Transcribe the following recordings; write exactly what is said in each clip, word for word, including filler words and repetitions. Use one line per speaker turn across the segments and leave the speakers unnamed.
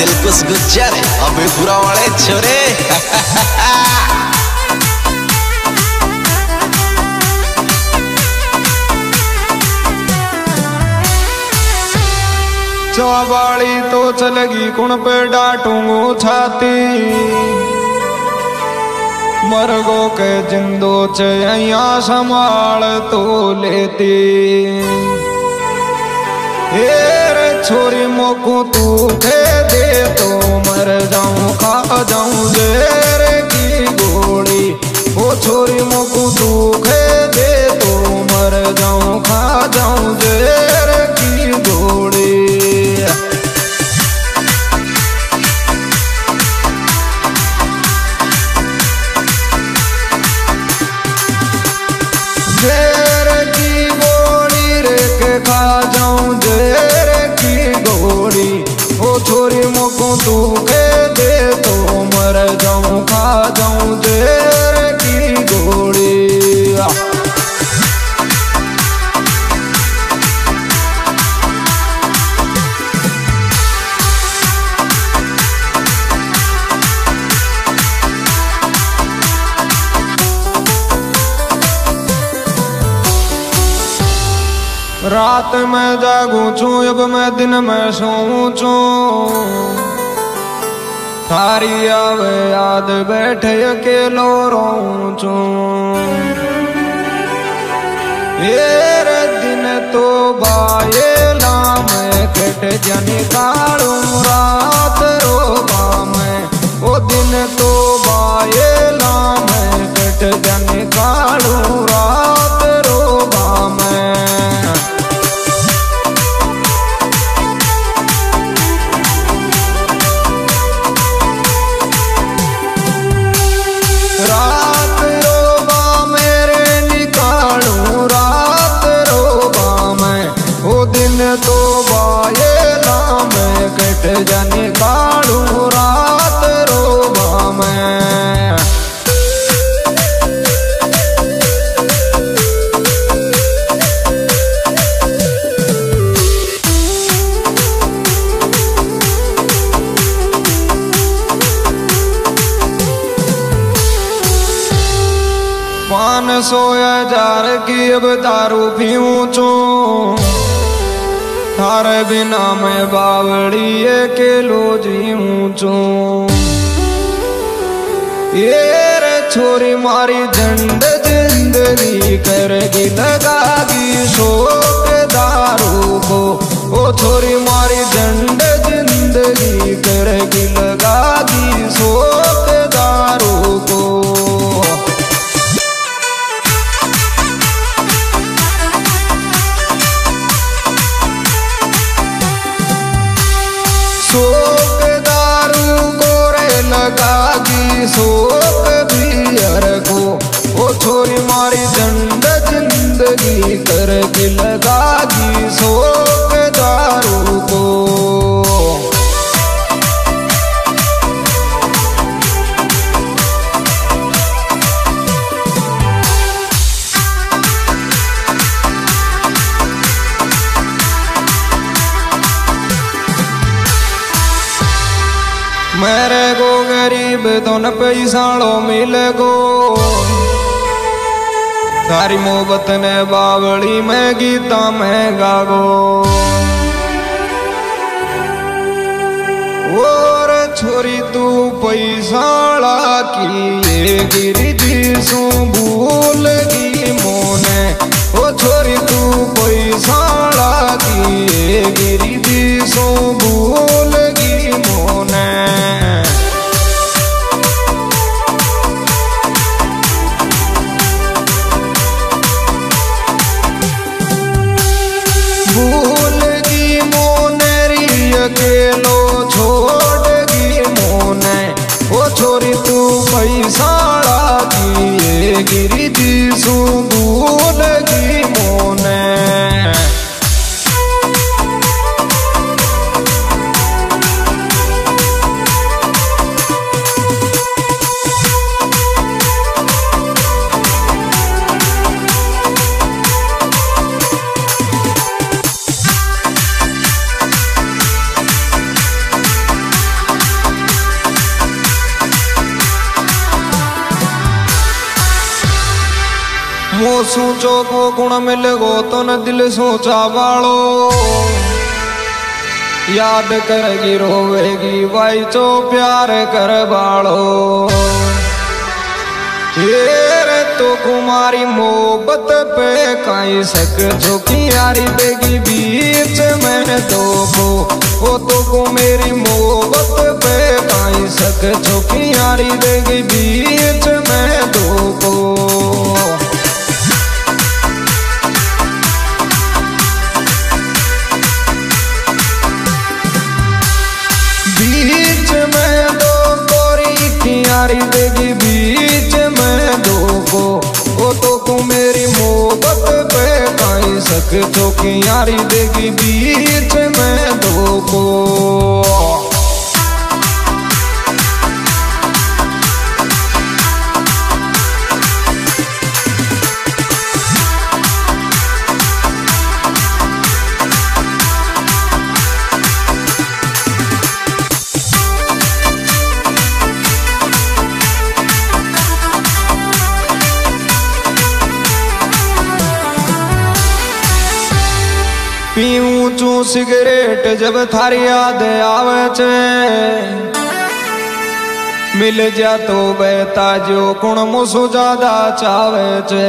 दिलकुश गुज्जर अभी पूरा वाले छोरे
चौबाड़ी तो चलेगी कुण पे डांटूंगो छाती मरगो के जिंदो चैया संभाल तो लेती हेर छोरी मोको तू दे दे तो मर जाऊं खा जाऊं जेर की गोली ओ छोरी मोको तू दे दे तो मर जाऊं खा जाऊं जेर की गोली जेर की गोली रे के खा जाऊं जेर की गोली ओ छोरी मोको तू के दे तो मर जाऊं खा जाऊं जेर की गोली रात में जागू छू अब मैं दिन में सोऊं छू थारी आवे याद बैठे अकेलो रोऊं छू येर दिन तो बाये लाम कट जनी कालू रात रोबा में ओ दिन तो बाये लाम कट जनी कालू रात रोबा में रात रोबा मेरे निकालू रात रोबा मैं ओ दिन तो बाये लाम कट जा निकालू रात रोबा मैं पान सौ हजार की अब दारू पीऊं चो थारे बिना मैं बावड़ी के लो जीऊं चो ये रे छोरी मारी झंड जिंदगी करगी लगागी शोक दारू को ओ छोरी मारी झंड जिंदगी करगी लगागी शोक दारू को शोक दारू गोरे लगागी शोक बियर को ओ छोरी मारी झंड जिंदगी करके लगागी शोक दारू को मेरे को गरीब तो न पैसाड़ो मिले गो थारी मोहब्बत ने बावड़ी में गीता में गागो और छोरी तू पैसाड़ा की ये गिरी जीसू भूल गी मोने ओ छोरी तू पैसाड़ा की ये गिरी जीसू भूल गी मोने भूल गी मोने री अकेलो छोड़ गी मोने ओ छोरी तू पैसाड़ा की ये गिरी जीसू भूल गी मोने मो सोचो को गुण मिल गो तो न दिल सोचा वालो याद करेगी रोवेगी भाई चो प्यार कर बालो रे तो कुमारी मोहब्बत पे काई सक जो की यारी देगी बीच में दो को वो तो को मेरी मोहब्बत पे काई सक जो की यारी देगी बीच में दो को बीच में दो कोरी की यारी देगी बीच में दो को वो तो को मेरी मोहब्बत पे काई सक जो की यारी देगी बीच में दो को पीऊं चू सिगरेट जब थारी याद आवे छे मिल जा तो बहता जो कुण मुसु ज्यादा चावे छे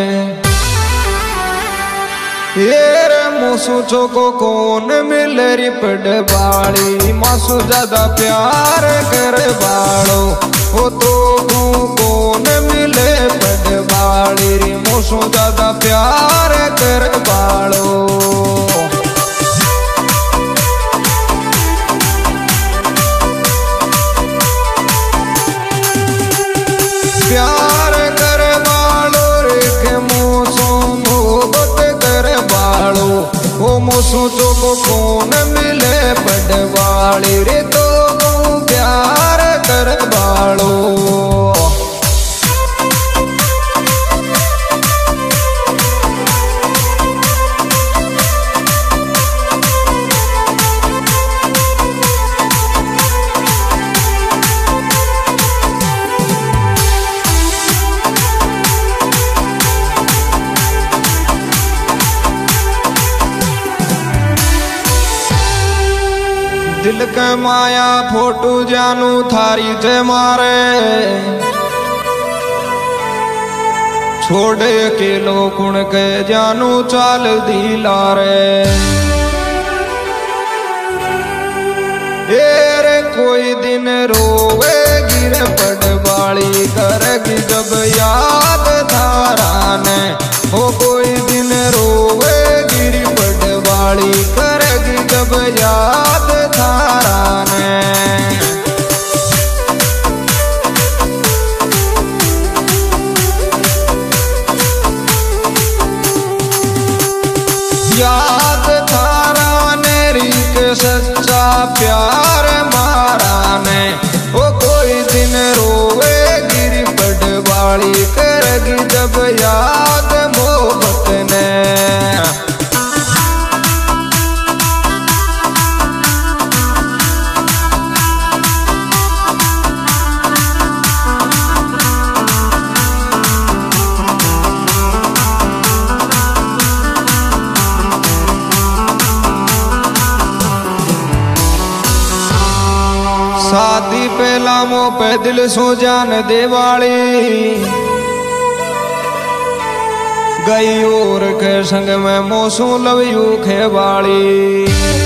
ये मुसु चोको कौन मिल रिपड बाड़ी मासु ज्यादा प्यार कर बाड़ो वो तो कौन मिले पड बाड़ी री मुसु ज्यादा प्यार कर बाड़ो प्यार कर बालो रे मोसो मोहब्बत कर बालो वो मोसो जो को कौन मिले पडवाली रे तो प्यार कर बालो दिल के माया फोटू जानू थारी थे मारे छोड़ के लो कुण के जानू चाल दी लारे रे कोई दिन रोवे गिर पड़ बाली करेगी जब याद थारा ने हो कोई दिन रोवे गिर पड़ बाली करेगी जब याद थारा ने याद थारा ने रीक सच्चा प्यार मारा ने वो कोई दिन रोवे गिरी पडवाली करेगी जब याद मोहब्बत ने शादी पहला मो पे दिल सो जान देवाली गई और के संग में मोसू लव यू खेवाली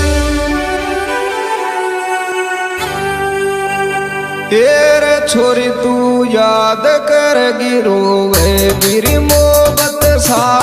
तेरे छोरी तू याद करेगी रोवे मेरी मोहब्बत सा